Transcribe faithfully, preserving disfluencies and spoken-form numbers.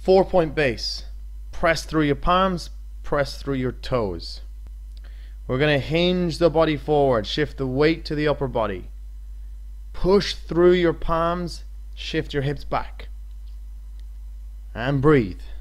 Four point base. Press through your palms, press through your toes. We're going to hinge the body forward, shift the weight to the upper body. Push through your palms, shift your hips back. And breathe.